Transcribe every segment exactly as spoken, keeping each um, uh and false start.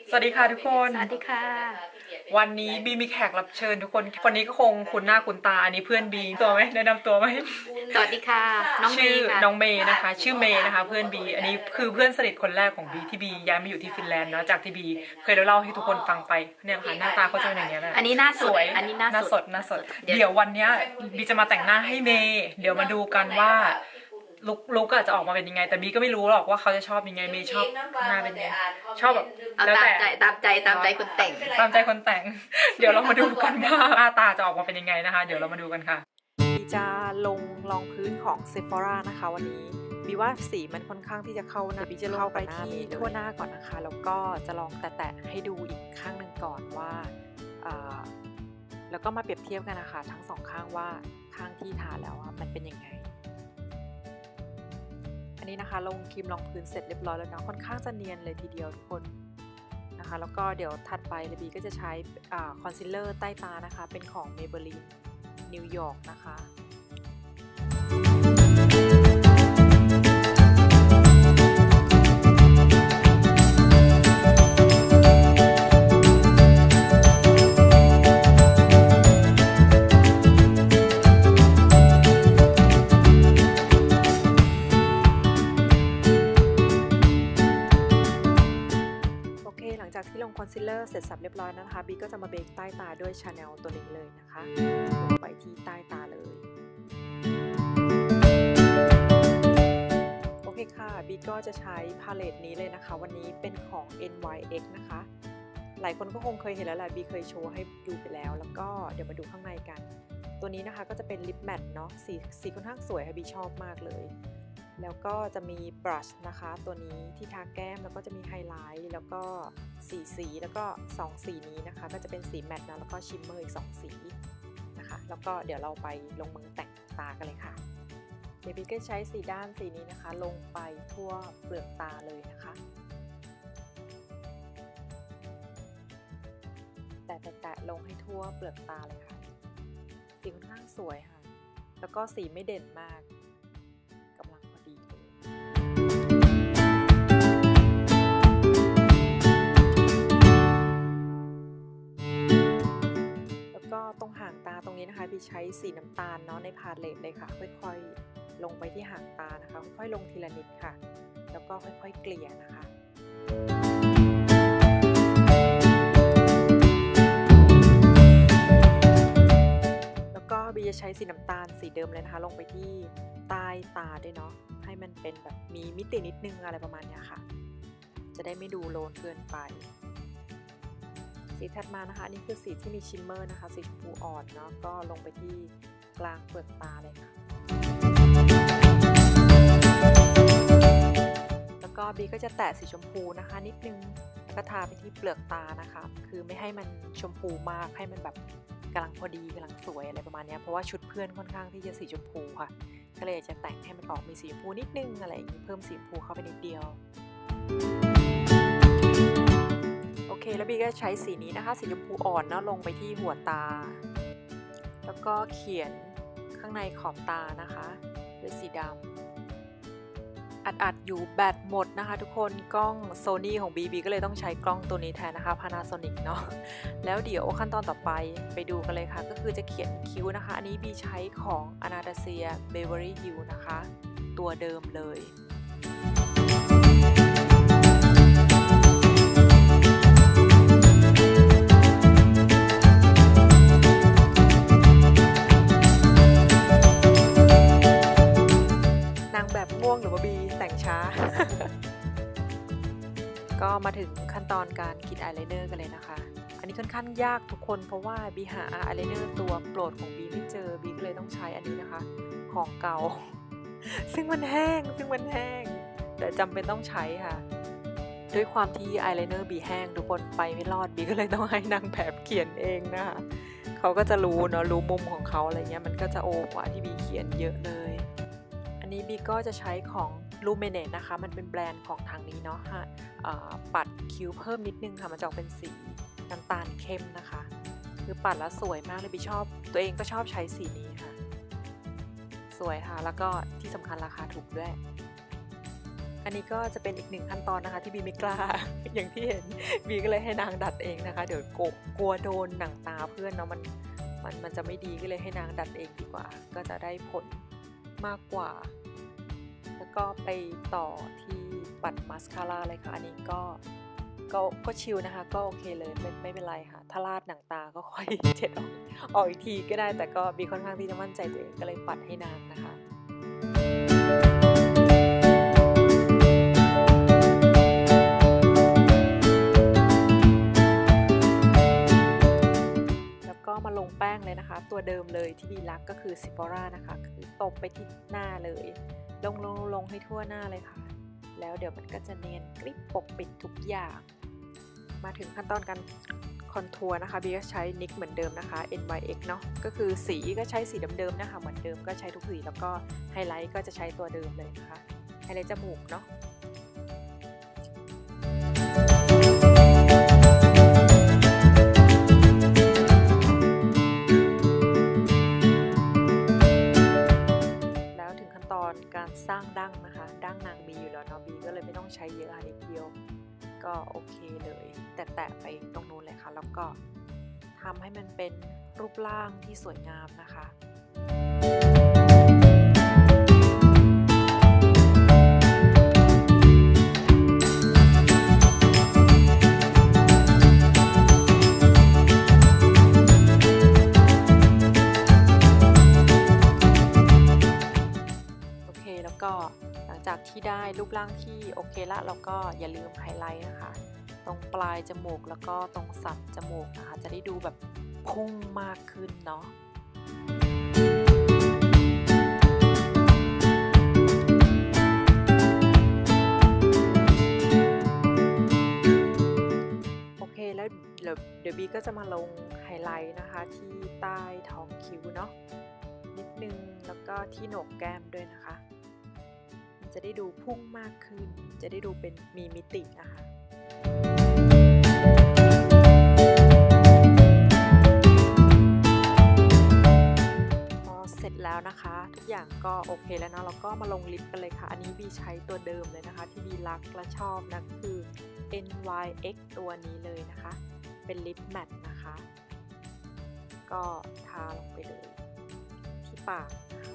สวัสดีค่ะทุกคนสวัสดีค่ะวันนี้บีมีแขกรับเชิญทุกคนคนนี้ก็คงคุ้นหน้าคุ้นตาอันนี้เพื่อนบีตัวไหมแนะนำตัวไหมสวัสดีค่ะน้องเมชื่อย์ค่ะน้องเมย์นะคะชื่อเมย์นะคะเพื่อนบีอันนี้คือเพื่อนสนิทคนแรกของบีที่บีย้ายมาอยู่ที่ฟินแลนด์เนาะจากที่บีเคยเล่าให้ทุกคนฟังไปเนี่ยค่ะหน้าตาเขาจะเป็นอย่างนี้แหละอันนี้หน้าสสววย ยอันนี้หน้าหน้าสสดดหน้าสดเดี๋ยววันนี้บีจะมาแต่งหน้าให้เมย์เดี๋ยวมาดูกันว่าลุกลุกอาจจะออกมาเป็นยังไงแต่บีก็ไม่รู้หรอกว่าเขาจะชอบยังไงเมย์ชอบหน้าเป็นยังไงชอบแบบเอาแล้วตามแต่ใจตามใจตามใจคนแต่งตามใจคนแต่ง เดี๋ยวเรามาดูกันว่าหน้าตาจะออกมาเป็นยังไงนะคะ เดี๋ยวเรามาดูกันค่ะบีจะลงรองพื้นของ Sephora นะคะวันนี้บีว่าสีมันค่อนข้างที่จะเข้าหน้าบีจะเข้าไปที่ทั่วหน้าก่อนนะคะแล้วก็จะลองแตะๆให้ดูอีกข้างหนึ่งก่อนว่าแล้วก็มาเปรียบเทียบกันนะคะทั้งสองข้างว่าข้างที่ทาแล้วมันเป็นยังไงอันนี้นะคะลงครีมรองพื้นเสร็จเรียบร้อยแล้วนะค่อนข้างจะเนียนเลยทีเดียวทุกคนนะคะแล้วก็เดี๋ยวถัดไปบีก็จะใช้คอนซีลเลอร์ใต้ตานะคะเป็นของ Maybelline New York นะคะที่ลงคอนซีลเลอร์เสร็จสับเรียบร้อยนะคะบีก็จะมาเบรกใต้ตาด้วย Chanel ตัวนี้เลยนะคะลงไปที่ใต้ตาเลยโอเคค่ะบีก็จะใช้พาเลตนี้เลยนะคะวันนี้เป็นของ เอ็น วาย เอ็กซ์ นะคะหลายคนก็คงเคยเห็นแล้วแหละบีเคยโชว์ให้ดูไปแล้วแล้วก็เดี๋ยวมาดูข้างในกันตัวนี้นะคะก็จะเป็นลิปแมทเนาะสีสีค่อนข้างสวยค่ะบีชอบมากเลยแล้วก็จะมีบรัชนะคะตัวนี้ที่ทาแก้มแล้วก็จะมีไฮไลท์แล้วก็สีสีแล้วก็สองสีนี้นะคะก็จะเป็นสีแมตต์นะแล้วก็ชิมเมอร์อีกสองสีนะคะแล้วก็เดี๋ยวเราไปลงมือแต่งตากันเลยค่ะเดี๋ยวพี่ก็ใช้สีด้านสีนี้นะคะลงไปทั่วเปลือกตาเลยนะคะแต่แตะๆลงให้ทั่วเปลือกตาเลยค่ะสีค่อนข้างสวยค่ะแล้วก็สีไม่เด่นมากตรงหางตาตรงนี้นะคะบีใช้สีน้ำตาลเนาะในพาเลตเลยค่ะค่อยๆลงไปที่หางตานะคะค่อยๆลงทีละนิดค่ะแล้วก็ค่อยๆเกลี่ยนะคะแล้วก็บีจะใช้สีน้ำตาลสีเดิมเลยนะคะลงไปที่ใต้ตาด้วยเนาะให้มันเป็นแบบมีมิตินิดนึงอะไรประมาณนี้ค่ะจะได้ไม่ดูโลนเกินไปสีถัดมานะคะอันนี้คือสีที่มีชิมเมอร์นะคะสีชมพูอ่อนเนาะก็ลงไปที่กลางเปลือกตาเลยค่ะแล้วก็บีก็จะแตะสีชมพูนะคะนิดนึงแล้วก็ทาไปที่เปลือกตานะคะคือไม่ให้มันชมพูมากให้มันแบบกำลังพอดีกำลังสวยอะไรประมาณนี้เพราะว่าชุดเพื่อนค่อนข้างที่จะสีชมพูค่ะก็เลยจะแต่งให้มันออกมีสีชมพูนิดนึงอะไรอย่างนี้เพิ่มสีชมพูเข้าไปนิดเดียวโอเคแล้วบีก็ใช้สีนี้นะคะสีชมพูอ่อนเนาะลงไปที่หัวตาแล้วก็เขียนข้างในขอบตานะคะด้วยสีดำอัดๆอยู่แบตหมดนะคะทุกคนกล้อง Sony ของบีบีก็เลยต้องใช้กล้องตัวนี้แทนนะคะ Panasonic เนาะแล้วเดี๋ยวขั้นตอนต่อไปไปดูกันเลยค่ะก็คือจะเขียนคิ้วนะคะอันนี้บีใช้ของ Anastasia Beverly Hills นะคะตัวเดิมเลยง่วงหรือว่าบีแต่งช้า ก็มาถึงขั้นตอนการขีดอายไลเนอร์กันเลยนะคะอันนี้ค่อนข้างยากทุกคนเพราะว่าบีหาอายไลเนอร์ตัวโปรดของบีไม่เจอบีก็เลยต้องใช้อันนี้นะคะของเก่า ซึ่งมันแห้งซึ่งมันแห้งแต่จำเป็นต้องใช้ค่ะด้วยความที่อายไลเนอร์บีแห้งทุกคนไปไม่รอดบีก็เลยต้องให้นางแบบเขียนเองนะคะเขาก็จะรู้เนาะรู้มุมของเขาอะไรเงี้ยมันก็จะโอ้กว่าที่บีเขียนเยอะเลยนี้บีก็จะใช้ของ Luminate นะคะมันเป็นแบรนด์ของทางนี้เนาะฮะปัดคิ้วเพิ่มนิดนึงค่ะมันจะออกเป็นสีน้ำตาลเข้มนะคะคือปัดแล้วสวยมากเลยบีชอบตัวเองก็ชอบใช้สีนี้ค่ะสวยค่ะแล้วก็ที่สำคัญราคาถูกด้วยอันนี้ก็จะเป็นอีกหนึ่งขั้นตอนนะคะที่บีไม่กล้า อย่างที่เห็นบีก็เลยให้นางดัดเองนะคะเดี๋ยวกลัวโดนหนังตาเพื่อนเนาะมันมันมันจะไม่ดีก็เลยให้นางดัดเองดีกว่าก็จะได้ผลมากกว่าแล้วก็ไปต่อที่ปัดมาสคาร่าเลยค่ะอันนี้ก็ก็ก็ชิลนะคะก็โอเคเลยไม่ไม่เป็นไรค่ะถ้าลาดหนังตาก็ค่อย เช็ดออกออกอีกทีก็ได้แต่ก็บีค่อนข้างที่จะมั่นใจตัวเองก็เลยปัดให้นางนะคะมาลงแป้งเลยนะคะตัวเดิมเลยที่บีรักก็คือ Sephora นะคะคือตบไปที่หน้าเลยลงลงลงให้ทั่วหน้าเลยค่ะแล้วเดี๋ยวมันก็จะเนียนกริบปกปิดทุกอย่างมาถึงขั้นตอนการคอนทัวร์นะคะบีก็ใช้ นิก เหมือนเดิมนะคะ เอ็น วาย เอ็กซ์ เนาะก็คือสีก็ใช้สีเดิมๆนะคะเหมือนเดิมก็ใช้ทุกสีแล้วก็ไฮไลท์ก็จะใช้ตัวเดิมเลยนะคะไฮไลท์จมูกเนาะการสร้างดั้งนะคะดั้งนางมีอยู่แล้วเนาะบีก็เลยไม่ต้องใช้เยอะอันเดียวก็โอเคเลยแตะๆไปตรงนู้นเลยค่ะแล้วก็ทำให้มันเป็นรูปร่างที่สวยงามนะคะก็หลังจากที่ได้รูปร่างที่โอเคละแล้วก็อย่าลืมไฮไลท์นะคะตรงปลายจมูกแล้วก็ตรงสันจมูกนะคะจะได้ดูแบบพุ่งมากขึ้นเนาะโอเคแล้วเดี๋ยวบีก็จะมาลงไฮไลท์นะคะที่ใต้ท้องคิ้วเนาะนิดนึงแล้วก็ที่โหนกแก้มด้วยนะคะจะได้ดูพุ่งมากขึ้นจะได้ดูเป็นมีมิตินะคะพอเสร็จแล้วนะคะทุกอย่างก็โอเคแล้วนะเราก็มาลงลิปกันเลยค่ะอันนี้บีใช้ตัวเดิมเลยนะคะที่บีรักและชอบนะคือ เอ็น วาย เอ็กซ์ ตัวนี้เลยนะคะเป็นลิปแมตต์นะคะก็ทาลงไปเลยที่ปาก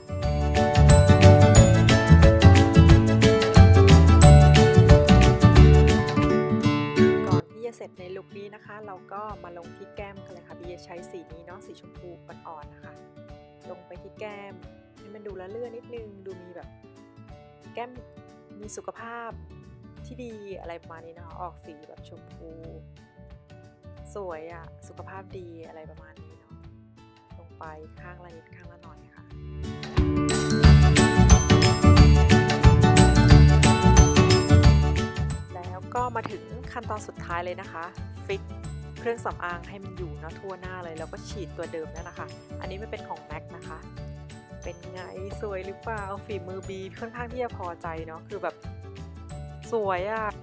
เสร็จในลุคนี้นะคะเราก็มาลงที่แก้มกันเลยค่ะบีจะใช้สีนี้เนาะสีชมพูอ่อนๆนะคะลงไปที่แก้มให้มันดูละเลื่อนนิดนึงดูมีแบบแก้มมีสุขภาพที่ดีอะไรประมาณนี้นะคะออกสีแบบชมพูสวยอ่ะสุขภาพดีอะไรประมาณนี้เนาะลงไปข้างละนิดข้างละหน่อยค่ะแล้วก็มาถึงขั้นตอนสุดท้ายเลยนะคะฟิกเครื่องสำอางให้มันอยู่นะทั่วหน้าเลยแล้วก็ฉีดตัวเดิมนั่นนะคะอันนี้ไม่เป็นของ แม็ก นะคะเป็นไงสวยหรือเปล่าฝีมือบีค่อนข้างที่จะพอใจเนาะคือแบบสวยอะ